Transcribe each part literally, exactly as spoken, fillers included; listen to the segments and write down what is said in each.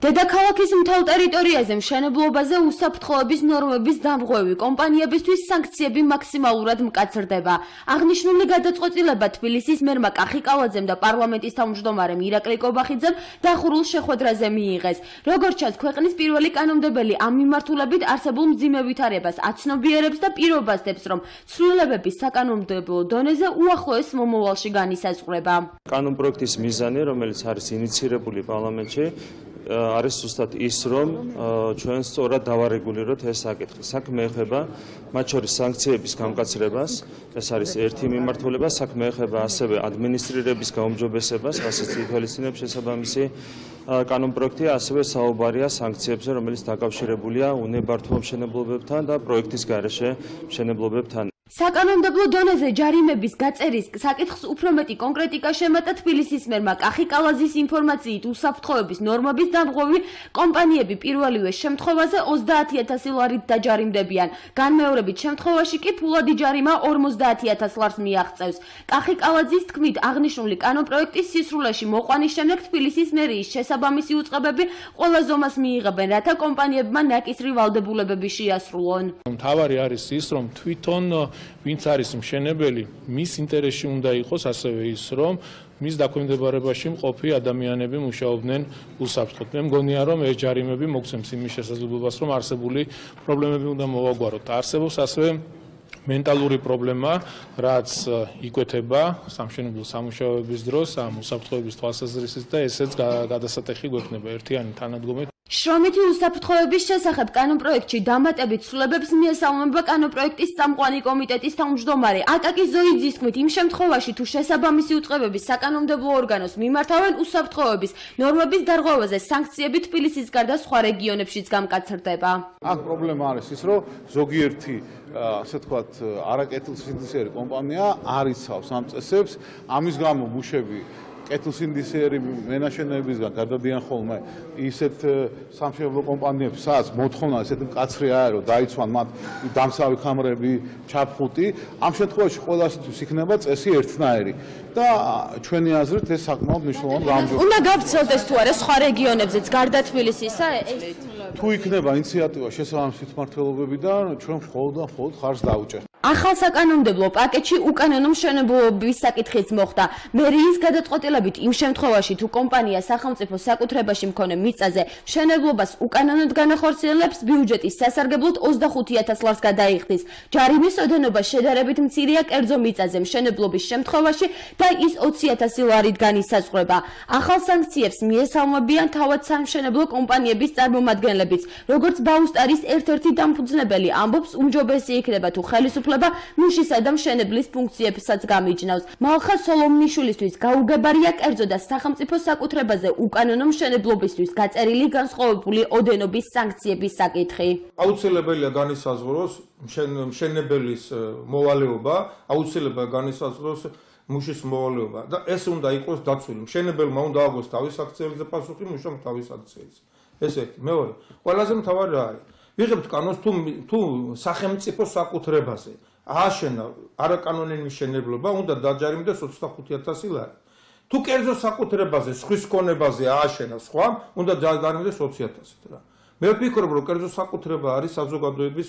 დედაქალაქის მთელ ტერიტორიაზე მშენებლობაზე უსაფრთხოების ნორმების დამღვევი კომპანიებისთვის სანქციები მაქსიმალურად მკაცრდება. აღნიშნული გადაწყვეტილება თბილისის მერმა კახიკალაძემ და პარლამენტის თავმჯდომარემ ირაკლი კობახიძემ დახურულ შეხვედრაზე მიიღეს. როგორც ჩანს, ქვეყნის პირველი კანონმდებელი ამ მიმართულებით არსებულ მძიმე ვითარებას აცნობიერებს და პირობასდებს, რომ ცვლილებების საკანონმდებლო დონეზე უახლოეს მომავალში განისაზღვრება. კანონპროექტის მიზანი, რომელიც არის ინიცირებული პარლამენტში, არის ზუსტად ის, რომ ჩვენ სწორად დავარეგულიროთ ეს საკითხი. საქმე ეხება მათ შორის სანქციების გამკაცრებას, ეს არის ერთი მიმართულება, საქმე ეხება ასევე ადმინისტრირების გაუმჯობესებას, რასაც ითვალისწინებს შესაბამისი კანონპროექტი, ასევე საუბარია სანქციებზე, რომელიც დაკავშირებულია უნებართვო მშენებლობებთან და პროექტის გარეშე მშენებლობებთან. საკანონმდებლო დონეზე ჯარიმების გაწერის საკითხს უფრო მეტი კონკრეტიკა შემატა თბილისის მერმა კახიკალაძის ინფორმაციით უსაფრთხოების ნორმების დამღვევი კომპანიები პირველივე შემთხვევაზე ოცდაათი ათასი ლარით დაჯარიმდებიან. განმეორებით შემთხვევაში კი ფულადი ჯარიმა ორმოცდაათი ათას ლარს მიაღწევს. კახიკალაძის თქმით, აღნიშნული კანონპროექტის სისრულეში მოყვანის შემდეგ თბილისის მერიის შესაბამისი უწყებები ყველა ზომას მიიღებენ, რათა კომპანიებმა ნაკისრი ვალდებულებები შეასრულონ. მთავარი არის ის, რომ თვითონ ვინც არის მშენებელი, მის ინტერესში უნდა იყოს ასევე ის, რომ მის დაქვემდებარებაში მყოფი ადამიანები მუშაობდნენ უსაფრთხოდ. მე მგონია, რომ ეს ჯარიმები მოგცემს იმის შესაძლებლობას, რომ არსებული პრობლემები უნდა მოვაგვაროთ. არსებობს ასევე მენტალური პრობლემა, რაც იკვეთება სამშენებლო სამუშაოების დროს ამ უსაფრთხოების თვალსაზრისით და ესეც გადასატეხი გვექნება ერთიანი თანადგომით. შრომითი უსაფრთხოების შესახებ კანონპროექტში დამატებით ცვლილებებს მიესალმება კანონპროექტის წამყვანი კომიტეტის თავმჯდომარე აკაკი ზოიძის თქმით, იმ შემთხვევაში თუ შესაბამისი უწყებები საკანონმდებლო ორგანოს მიმართავენ უსაფრთხოების ნორმების დარღვევაზე, სანქციები თბილისის გარდა სხვა რეგიონებშიც გამკაცრდება. აქ პრობლემა არის ის, რომ ზოგიერთი ასე ვთქვათ, არაკეთილსინდისიერი კომპანია არ იცავს ამ წესებს, ამის გამო მუშები კეთილსინდისიერი მენაშენეებისგან გადადიან ხოლმე ისეთ სამშენებლო კომპანიებს, სადაც მოთხოვნა ესეთი მკაცრი არის, რომ დაიცვან მათ დამცავი კამრები, ჩაფხუტი. ამ შემთხვევაში ყველასთვის იქნება წესი ერთნაირი და ჩვენი აზრით ეს საკმაოდ მნიშვნელოვანი გამარჯვება. უნდა გავცელდეს თუ არა სხვა რეგიონებზეც გარდა თბილისისა ეს თუ იქნება ინიციატივა შესაბამისი თვითმმართველობებიდან, ჩვენ მხოლოდ და მხოლოდ ხარს დავუჭერთ. ახალ საკანონმდებლო პაკეტში უკანონო მშენებლობის საკითხიც მოხდა. მერიის გადაწყვეტილებით იმ შემთხვევაში, თუ კომპანია სახელმწიფო საკუთრებაში მქონე მიწაზე მშენებლობას უკანონოდ განახორციელებს, ბიუჯეტის სასარგებლოდ ოცდახუთი ათას ლარს გადაიხდის. ჯარიმის ოდენობა შედარებით მცირეა კერძო მიწაზე მშენებლობის შემთხვევაში და ის ოცი ათასი ლარით განისაზღვრება. ახალ სანქციებს მიესალმებიან თავად სამშენებლო კომპანიების წარმომადგენლებიც. როგორც ბაუსტარის ერთ-ერთი დამფუძნებელი ამბობს, უმჯობესი იქნება თუ ხელისუფლება მუშისა და მშენებლის ფუნქციებსაც გამიჯნავს. მალხა სოლომნიშვილისთვის გაუგებარია კერძო და სახელმწიფო საკუთრებაზე უკანონო მშენებლობისთვის გაწერილი განსხვავებული ოდენობის სანქციების საკითხი. აუცილებელია განისაზღვროს მშენებელის მოვალეობა, აუცილებელია განისაზღვროს მუშის მოვალეობა და ეს უნდა იყოს დაცული. მშენებელმა უნდა ააგოს თავის აქციებზე პასუხი, მუშამ თავის აქციებზე. ეს ერთი. მეორე, ყველაზე მთავარი რა არის? ვიღებთ კანონს თუ თუ სახელმწიფო საკუთრებაზე ააშენა არაკანონიანი მშენებლობა, უნდა დაჯარიმდეს ოცდახუთი ათასი ლარი. თუ კერძო საკუთრებაზე, სხვის ქონებაზე ააშენა სხვა, უნდა დაჯარიმდეს ოცი ათასით რა. მე ვფიქრობ, რომ კერძო საკუთრება არის საზოგადოების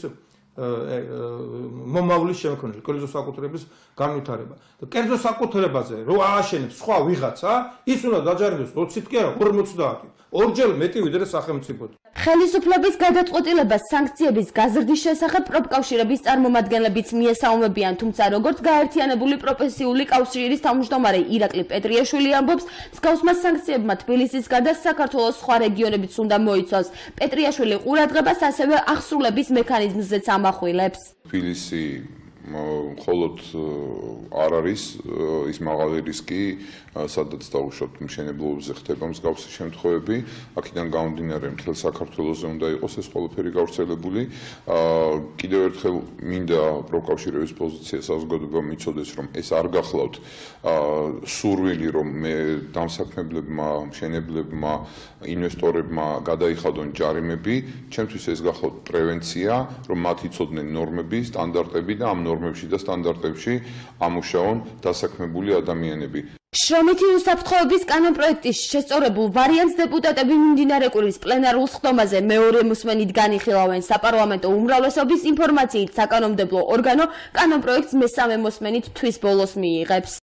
მომავლის შემქმნელი, კერძო საკუთრების განვითარება. და კერძო საკუთრებაზე რო ააშენებს სხვა ვიღაცა, ის უნდა დაჯარიმდეს ოცით კი არა, ორმოცდაათით. ორჯერ მეტი ვიდრე სახელმწიფოდ. ხელისუფლების გადაწყვეტილებას სანქციების გაზრდის შესახებ პროფკავშირების წარმომადგენლებიც მიესალმებიან, თუმცა როგორც გაერთიანებული პროფესიული კავშირის თავმჯდომარე ირაკლი პეტრიაშვილი ამბობს, მსგავსმა სანქციებმა თბილისის გარდა საქართველოს სხვა რეგიონებიც უნდა მოიცვას. პეტრიაშვილი ყურადღებას ასევე ახსრულების მექანიზმზეც ამახვილებს. თბილისი მხოლოდ არ არის ის მაღალი რისკი, სადაც დაუშვათ მშენებლობებზე ხდება მსგავსი შემთხვევები. აქედან გამომდინარე, მთელ საქართველოზე უნდა იყოს ეს ყველაფერი გავრცელებული. კიდევ ერთხელ მინდა პროფკავშირების პოზიცია საზოგადოება მიცოდეს, რომ ეს არ გახლავთ სურვილი, რომ მე დამსაქმებლებმა, მშენებლებმა, ინვესტორებმა გადაიხადონ ჯარიმები. ჩემთვის ეს გახლავთ პრევენცია, რომ მათ იცოდნენ ნორმები, სტანდარტები და ამ ნორმებში და სტანდარტებში ამუშაონ დასაქმებული ადამიანები. შრომითი უსაფრთხოების კანონპროექტის შესწორებულ ვარიანტს დეპუტატები მიმდინარე კვირის პლენარულ სხდომაზე მეორე მოსმენით განიხილავენ. საპარლამენტო უმრავლესობის ინფორმაციით საკანონმდებლო ორგანო კანონპროექტს მესამე მოსმენით თვის ბოლოს მიიღებს.